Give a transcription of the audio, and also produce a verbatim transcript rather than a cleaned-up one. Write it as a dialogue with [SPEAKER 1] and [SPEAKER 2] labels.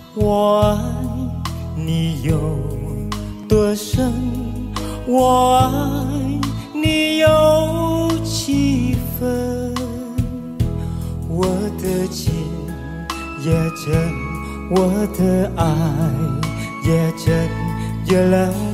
[SPEAKER 1] 我爱你有多深，我爱你有几分，我的情也真，我的爱也真，月亮